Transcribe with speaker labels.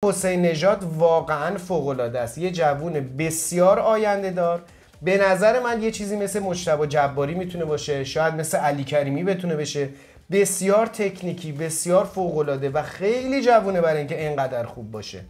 Speaker 1: حسین نژاد واقعا فوق‌العاده است، یه جوون بسیار آینده دار. به نظر من یه چیزی مثل مجتبی جباری میتونه باشه، شاید مثل علی کریمی بتونه بشه. بسیار تکنیکی، بسیار فوق‌العاده و خیلی جوونه برای اینکه اینقدر خوب باشه.